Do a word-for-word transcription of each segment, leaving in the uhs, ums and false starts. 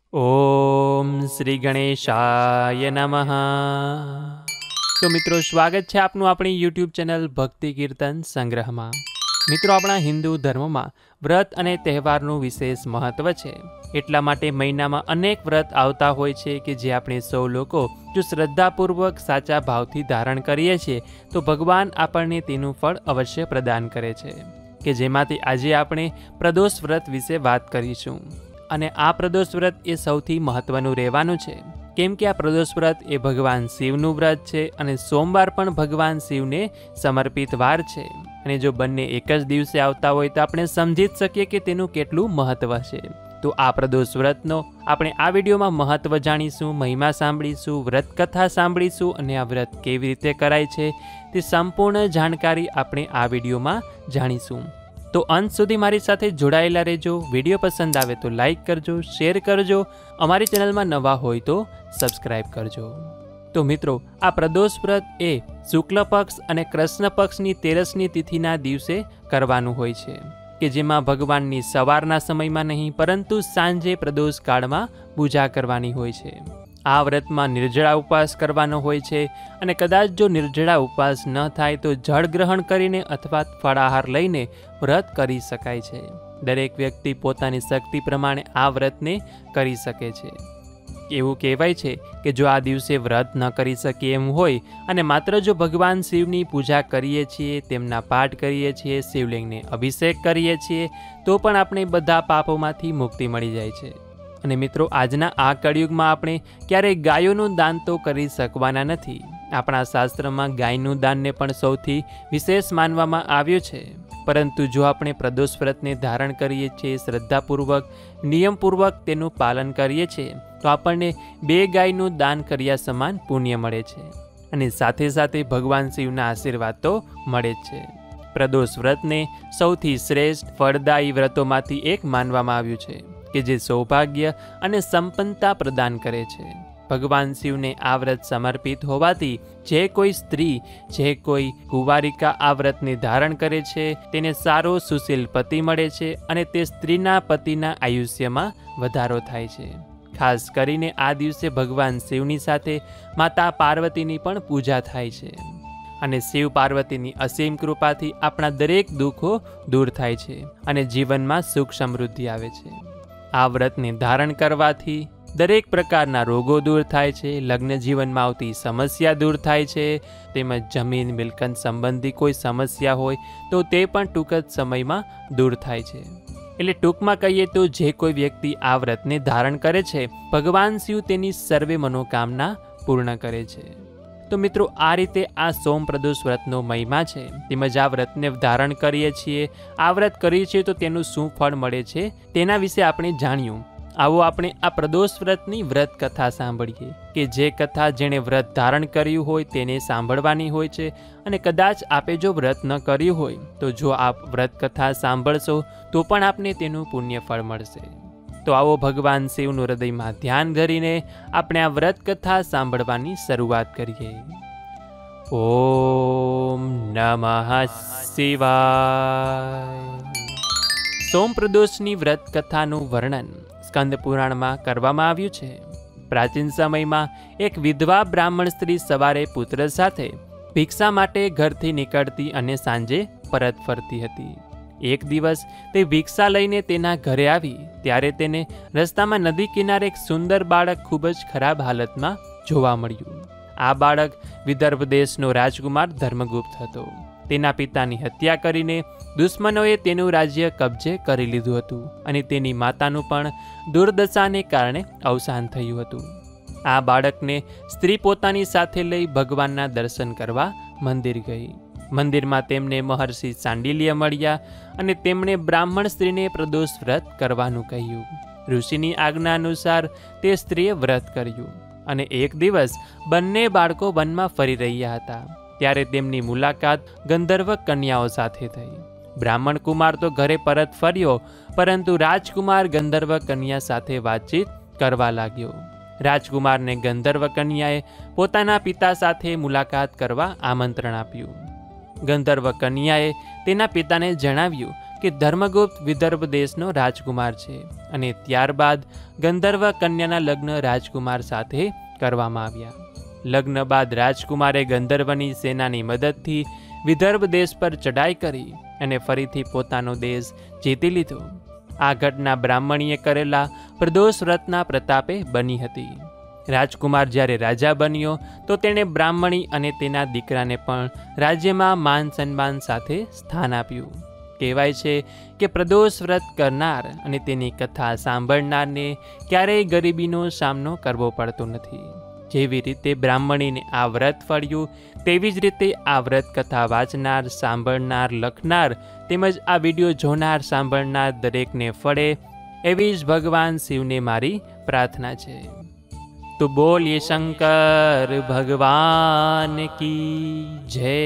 ओम श्री गणेशाय नमः। तो मित्रों स्वागत है आपनु अपनी यूट्यूब चैनल भक्ति कीर्तन संग्रह में। मित्रों अपना हिंदू धर्म में व्रत अने तहेवारનું विशेष महत्व है। એટલા માટે મહિનામાં અનેક વ્રત આવતા હોય છે કે જે આપણે સૌ લોકો જો શ્રદ્ધાપૂર્વક સાચા ભાવથી ધારણ કરીએ છીએ તો ભગવાન આપણને તેનું ફળ અવશ્ય પ્રદાન કરે છે, કે જેમાંથી આજે આપણે પ્રદોષ વ્રત વિશે વાત કરીશું। અને આ પ્રદોષ વ્રત એ સૌથી મહત્વનું રહેવાનું છે, કેમ કે આ પ્રદોષ વ્રત એ ભગવાન શિવનું વ્રત છે અને સોમવાર પણ ભગવાન શિવને સમર્પિત વાર છે। અને જો બંને એક જ દિવસે આવતા હોય તો આપણે સમજી જ શકીએ કે તેનું કેટલું મહત્વ છે। તો આ પ્રદોષ વ્રતનો આપણે આ વિડીયોમાં મહત્વ જાણીશું, મહિમા સાંભળીશું, વ્રત કથા સાંભળીશું અને આ વ્રત કેવી રીતે કરાય છે તે સંપૂર્ણ જાણકારી આપણે આ વિડીયોમાં જાણીશું। તો અંત સુધી મારી સાથે જોડાયેલા રહેજો। વિડીયો પસંદ આવે તો લાઈક કરજો, શેર કરજો, અમારી ચેનલમાં નવા હોય તો સબસ્ક્રાઈબ કરજો। તો મિત્રો આ પ્રદોષ વ્રત એ શુક્લ પક્ષ અને કૃષ્ણ પક્ષની તેરસની તિથિના દિવસે કરવાનું હોય છે, કે જેમાં ભગવાનની સવારના સમયમાં નહીં પરંતુ સાંજે પ્રદોષ કાળમાં પૂજા કરવાની હોય છે। આ વ્રતમાં નિર્જળા ઉપવાસ કરવાનો હોય છે અને કદાચ જો નિર્જળા ઉપવાસ ન થાય તો જળ ગ્રહણ કરીને અથવા ફળાહાર લઈને વ્રત કરી શકાય છે। દરેક વ્યક્તિ પોતાની શક્તિ પ્રમાણે આ વ્રતને કરી શકે છે। એવું કહેવાય છે કે જો આ દિવસે વ્રત ન કરી શકીએ એમ હોય અને માત્ર જો ભગવાન શિવની પૂજા કરીએ છીએ, તેમના પાઠ કરીએ છીએ, શિવલિંગને અભિષેક કરીએ છીએ તો પણ આપણે બધા પાપોમાંથી મુક્તિ મળી જાય છે। અને મિત્રો આજના આ કળિયુગમાં આપણે ક્યારેય ગાયોનું દાન તો કરી શકવાના નથી। આપણા શાસ્ત્રમાં ગાયનું દાનને પણ સૌથી વિશેષ માનવામાં આવ્યું છે, પરંતુ જો આપણે પ્રદોષ વ્રતને ધારણ કરીએ છીએ, શ્રદ્ધાપૂર્વક નિયમપૂર્વક તેનું પાલન કરીએ છીએ તો આપણને બે ગાયનું દાન કર્યા સમાન પુણ્ય મળે છે અને સાથે સાથે ભગવાન શિવના આશીર્વાદ તો મળે જ છે। પ્રદોષ વ્રતને સૌથી શ્રેષ્ઠ ફળદાયી વ્રતોમાંથી એક માનવામાં આવ્યું છે, કે જે સૌભાગ્ય અને સંપન્નતા પ્રદાન કરે છે। ભગવાન શિવને આ વ્રત સમર્પિત હોવાથી જે કોઈ સ્ત્રી, જે કોઈ કુંવારિકા આ વ્રતને ધારણ કરે છે તેને સારો સુશીલ પતિ મળે છે અને તે સ્ત્રીના પતિના આયુષ્યમાં વધારો થાય છે। ખાસ કરીને આ દિવસે ભગવાન શિવની સાથે માતા પાર્વતીની પણ પૂજા થાય છે અને શિવ પાર્વતીની અસીમ કૃપાથી આપણા દરેક દુઃખો દૂર થાય છે અને જીવનમાં સુખ સમૃદ્ધિ આવે છે। આ વ્રતને ધારણ કરવાથી દરેક પ્રકારના રોગો દૂર થાય છે, લગ્ન જીવનમાં આવતી સમસ્યા દૂર થાય છે, તેમજ જમીન મિલકત સંબંધી કોઈ સમસ્યા હોય તો તે પણ ટૂંક જ સમયમાં દૂર થાય છે। એટલે ટૂંકમાં કહીએ તો જે કોઈ વ્યક્તિ આ વ્રતને ધારણ કરે છે ભગવાન શિવ તેની સર્વે મનોકામના પૂર્ણ કરે છે। તો મિત્રો આ રીતે આ સોમ પ્રદોષ વ્રતનો મહિમા છે, તેમજ આ વ્રતને ધારણ કરીએ છીએ, આ વ્રત કરીએ છીએ તો તેનું શું ફળ મળે છે તેના વિશે આપણે જાણ્યું। આવો આપણે આ પ્રદોષ વ્રતની વ્રત કથા સાંભળીએ, કે જે કથા જેણે વ્રત ધારણ કર્યું હોય તેને સાંભળવાની હોય છે અને કદાચ આપે જો વ્રત ન કર્યું હોય તો જો આપ વ્રત કથા સાંભળશો તો પણ આપને તેનું પુણ્ય ફળ મળશે। તો આવો ભગવાન શિવનું હૃદયમાં ધ્યાન ધરીને આપણે આ વ્રત કથા સાંભળવાની શરૂઆત કરીએ। ઓમ નમઃ શિવાય। સોમ પ્રદોષની વ્રત કથાનું વર્ણન સ્કંદ પુરાણમાં કરવામાં આવ્યું છે। પ્રાચીન સમયમાં એક વિધવા બ્રાહ્મણ સ્ત્રી સવારે પુત્ર સાથે ભિક્ષા માટે ઘરથી નીકળતી અને સાંજે પરત ફરતી હતી। એક દિવસ તે ભિક્ષા લઈને તેના ઘરે આવી ત્યારે તેને રસ્તામાં નદી કિનારે એક સુંદર બાળક ખૂબ જ ખરાબ હાલતમાં જોવા મળ્યું। આ બાળક વિદર્ભ દેશનો રાજકુમાર ધર્મગુપ્ત હતો। તેના પિતાની હત્યા કરીને દુશ્મનોએ તેનું રાજ્ય કબજે કરી લીધું હતું અને તેની માતાનું પણ દુર્દશાને કારણે અવસાન થયું હતું। આ બાળકને સ્ત્રી પોતાની સાથે લઈ ભગવાનના દર્શન કરવા મંદિર ગઈ। મંદિરમાં તેમને મહર્ષિ સાંડિલ્ય મળ્યા અને તેમણે બ્રાહ્મણ સ્ત્રીને પ્રદોષ વ્રત કરવાનું કહ્યું। ઋષિની આજ્ઞા અનુસાર તે સ્ત્રીએ વ્રત કર્યું અને એક દિવસ બંને બાળકો વનમાં ફરી રહ્યા હતા ત્યારે તેમની મુલાકાત ગંધર્વ કન્યાઓ સાથે થઈ। બ્રાહ્મણ કુમાર તો ઘરે પરત ફર્યો, પરંતુ રાજકુમાર ગંધર્વ કન્યા સાથે વાતચીત કરવા લાગ્યો। રાજકુમારને ગંધર્વ કન્યાએ પોતાના પિતા સાથે મુલાકાત કરવા આમંત્રણ આપ્યું। ગંધર્વ કન્યાએ તેના પિતાને જણાવ્યું કે ધર્મગુપ્ત વિદર્ભ દેશનો રાજકુમાર છે અને ત્યારબાદ ગંધર્વ કન્યાના લગ્ન રાજકુમાર સાથે કરવામાં આવ્યા. લગ્ન બાદ રાજકુમારે ગંધર્વની સેનાની મદદથી વિદર્ભ દેશ પર ચઢાઈ કરી અને ફરીથી પોતાનો દેશ જીતી લીધો. આ ઘટના બ્રાહ્મણીએ કરેલા પ્રદોષ વ્રતના પ્રતાપે બની હતી. રાજકુમાર જ્યારે રાજા બન્યો તો તેણે બ્રાહ્મણી અને તેના દીકરાને પણ રાજ્યમાં માન સન્માન સાથે સ્થાન આપ્યું. કહેવાય છે કે પ્રદોષ વ્રત કરનાર અને તેની કથા સાંભળનારને ક્યારેય ગરીબીનો સામનો કરવો પડતો નથી. જેવી રીતે બ્રાહ્મણીને આ વ્રત ફળ્યું, તેવી જ રીતે આ વ્રત કથા વાંચનાર, સાંભળનાર, લખનાર તેમજ આ વિડીયો જોનાર, સાંભળનાર દરેકને ફળે એવી જ ભગવાન શિવને મારી પ્રાર્થના છે. તો બોલીએ શંકર ભગવાન કી જય.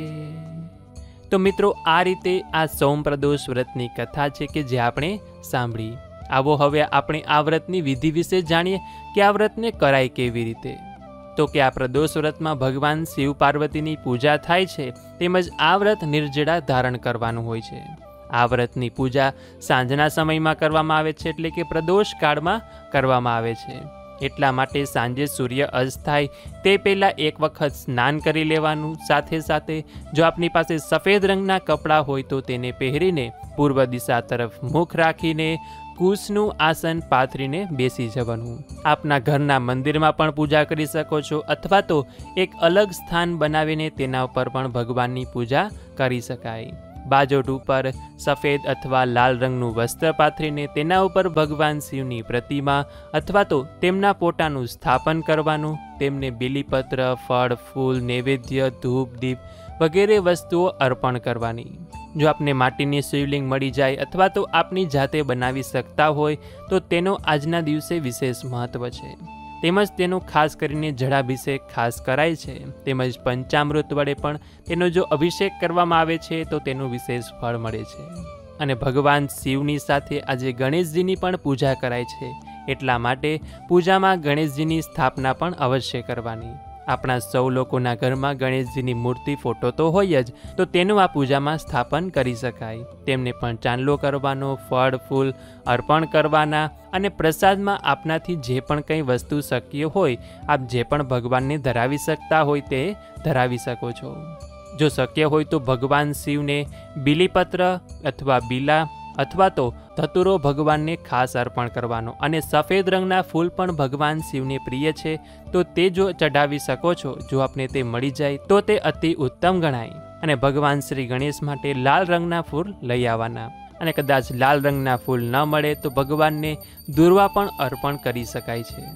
તો મિત્રો, આ રીતે આ સોમ પ્રદોષ વ્રતની કથા છે કે જે આપણે સાંભળી. આવો હવે આપણે આ વ્રતની વિધિ વિશે જાણીએ કે આ વ્રતને કરાય કેવી રીતે. તો કે આ પ્રદોષ વ્રતમાં ભગવાન શિવ પાર્વતીની પૂજા થાય છે, તેમજ આ વ્રત નિર્જળા ધારણ કરવાનું હોય છે. આ વ્રતની પૂજા સાંજના સમયમાં કરવામાં આવે છે, એટલે કે પ્રદોષ કાળમાં કરવામાં આવે છે. એટલા માટે સાંજે સૂર્ય અસ્ત થાય તે પહેલાં એક વખત સ્નાન કરી લેવાનું. સાથે સાથે જો આપની પાસે સફેદ રંગના કપડાં હોય તો તેને પહેરીને પૂર્વ દિશા તરફ મુખ રાખીને કુશનું આસન પાથરીને બેસી જવાનું. આપના ઘરના મંદિરમાં પણ પૂજા કરી શકો છો, અથવા તો એક અલગ સ્થાન બનાવીને તેના ઉપર પણ ભગવાનની પૂજા કરી શકાય. બાજોટ ઉપર સફેદ અથવા લાલ રંગનું વસ્ત્ર પાથરીને તેના ઉપર ભગવાન શિવની પ્રતિમા અથવા તો તેમના પોતાનું સ્થાપન કરવાનું. તેમને બીલીપત્ર, ફળ, ફૂલ, નૈવેદ્ય, ધૂપ, દીપ વગેરે વસ્તુઓ અર્પણ કરવાની. જો આપને માટીની શિવલિંગ મળી જાય અથવા તો આપની જાતે બનાવી શકતા હોય તો તેનો આજના દિવસે વિશેષ મહત્વ છે. તેમજ તેનો ખાસ કરીને જળાભિષેક ખાસ કરાય છે. તેમજ પંચામૃત વડે પણ તેનો જો અભિષેક કરવામાં આવે છે તો તેનું વિશેષ ફળ મળે છે. અને ભગવાન શિવની સાથે આજે ગણેશજીની પણ પૂજા કરાય છે. એટલા માટે પૂજામાં ગણેશજીની સ્થાપના પણ અવશ્ય કરવાની. આપણા સૌ લોકોના ઘરમાં ગણેશજીની મૂર્તિ, ફોટો તો હોય જ, તો તેનું આ પૂજામાં સ્થાપન કરી શકાય. તેમને પણ ચાંદલો કરવાનો, ફળ ફૂલ અર્પણ કરવાના અને પ્રસાદમાં આપનાથી જે પણ કંઈ વસ્તુ શક્ય હોય, આપ જે પણ ભગવાનને ધરાવી શકતા હોય તે ધરાવી શકો છો. જો શક્ય હોય તો ભગવાન શિવને બીલીપત્ર અથવા બીલા અથવા તો ધતુરો ભગવાનને ખાસ અર્પણ કરવાનો. અને સફેદ રંગના ફૂલ પણ ભગવાન શિવને પ્રિય છે, તો તે જો ચઢાવી શકો છો, જો આપને તે મળી જાય તો તે અતિ ઉત્તમ ગણાય. અને ભગવાન શ્રી ગણેશ માટે લાલ રંગના ફૂલ લઈ આવવાના. અને કદાચ લાલ રંગના ફૂલ ન મળે તો ભગવાનને દુર્વા પણ અર્પણ કરી શકાય છે.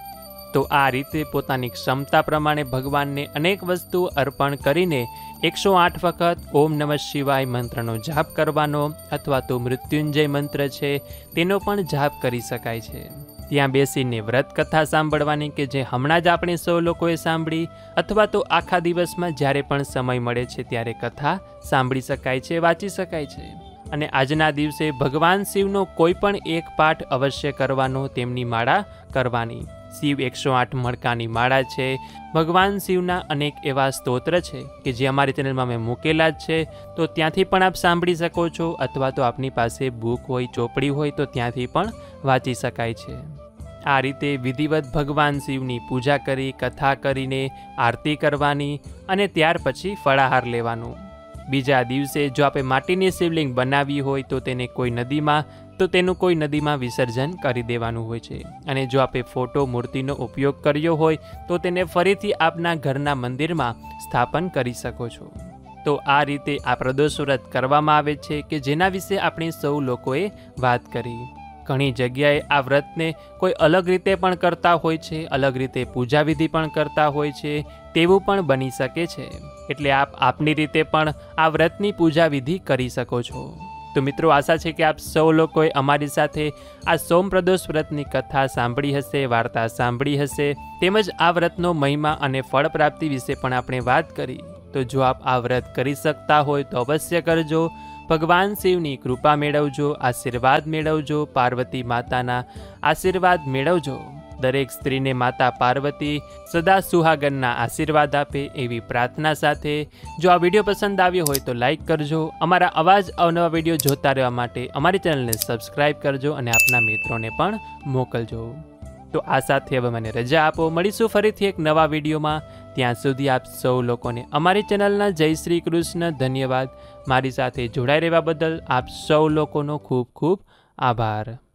તો આ રીતે પોતાની ક્ષમતા પ્રમાણે ભગવાનને અનેક વસ્તુઓ અર્પણ કરીને એકસો આઠ વખત ઓમ નમઃ શિવાય મંત્રનો જાપ કરવાનો, અથવા તો મૃત્યુંજય મંત્ર છે તેનો પણ જાપ કરી શકાય છે. ત્યાં બેસીને વ્રત કથા સાંભળવાની કે જે હમણાં જ આપણે સૌ લોકોએ સાંભળી, અથવા તો આખા દિવસમાં જ્યારે પણ સમય મળે છે ત્યારે કથા સાંભળી શકાય છે, વાંચી શકાય છે. અને આજના દિવસે ભગવાન શિવનો કોઈ પણ એક પાઠ અવશ્ય કરવાનો, તેમની માળા કરવાની. શિવ એકસો આઠ મણકાની માળા છે. ભગવાન શિવના અનેક એવા સ્તોત્ર છે કે જે અમારી ચેનલમાં મેં મૂકેલા જ છે, તો ત્યાંથી પણ આપ સાંભળી શકો છો, અથવા તો આપની પાસે બુક હોય, ચોપડી હોય તો ત્યાંથી પણ વાંચી શકાય છે. આ રીતે વિધિવત ભગવાન શિવની પૂજા કરી, કથા કરીને આરતી કરવાની અને ત્યાર પછી ફળાહાર લેવાનું. બીજા દિવસે જો આપણે માટીની શિવલિંગ બનાવી હોય તો તેને કોઈ નદીમાં તો તેનું કોઈ નદીમાં વિસર્જન કરી દેવાનું હોય છે. અને જો આપણે ફોટો, મૂર્તિનો ઉપયોગ કર્યો હોય તો તેને ફરીથી આપના ઘરના મંદિરમાં સ્થાપન કરી શકો છો. તો આ રીતે આ પ્રદોષ વ્રત કરવામાં આવે છે કે જેના વિશે આપણે સૌ લોકોએ વાત કરી. ઘણી જગ્યાએ આ વ્રતને કોઈ અલગ રીતે પણ કરતા હોય છે, અલગ રીતે પૂજા વિધિ પણ કરતા હોય છે, તેવું પણ બની શકે છે. એટલે આપ આપની રીતે પણ આ વ્રતની પૂજા વિધિ કરી શકો છો. તો મિત્રો, આશા છે કે આપ સૌ લોકોએ અમારી સાથે આ સોમ પ્રદોષ વ્રતની કથા સાંભળી હશે, વાર્તા સાંભળી હશે, તેમજ આ વ્રતનો મહિમા અને ફળ પ્રાપ્તિ વિશે પણ આપણે વાત કરી. તો જો આપ આ વ્રત કરી શકતા હોય તો અવશ્ય કરજો. ભગવાન શિવની કૃપા મેળવજો, આશીર્વાદ મેળવજો, પાર્વતી માતાના આશીર્વાદ મેળવજો. દરેક સ્ત્રીને માતા પાર્વતી સદા સુહાગનના આશીર્વાદ આપે એવી પ્રાર્થના સાથે જો આ વિડીયો પસંદ આવ્યો હોય તો લાઈક કરજો, અમારા અવાજ અવનવા વિડીયો જોતા રહેવા માટે અમારી ચેનલને સબસ્ક્રાઈબ કરજો અને આપના મિત્રોને પણ મોકલજો। તો આ સાથે હવે મને રજા આપો, મળીશું ફરીથી એક નવા વિડીયોમાં। ત્યાં સુધી આપ સૌ લોકોને અમારી ચેનલના જય શ્રી કૃષ્ણ, ધન્યવાદ। મારી સાથે જોડાઈ રહેવા બદલ આપ સૌ લોકોનો ખૂબ ખૂબ આભાર।